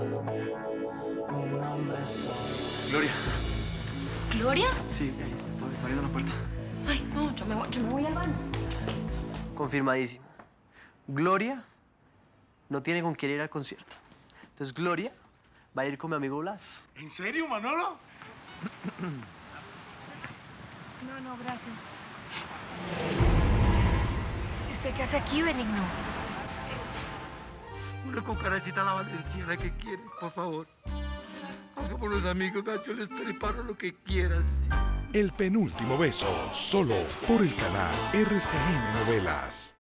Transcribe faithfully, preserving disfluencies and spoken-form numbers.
un hombre solo. Gloria. ¿Gloria? Sí, ahí está, está abriendo la puerta. Ay, no, yo me voy, yo me voy al baño. Confirmadísimo. Gloria no tiene con quién ir al concierto. Entonces Gloria va a ir con mi amigo Blas. ¿En serio, Manolo? No, no, gracias. ¿Y usted qué hace aquí, Benigno? Una cucarachita a la valenciana que quieres, por favor. Hagámonos amigos, yo les preparo lo que quieras. El penúltimo beso, solo por el canal R C N Novelas.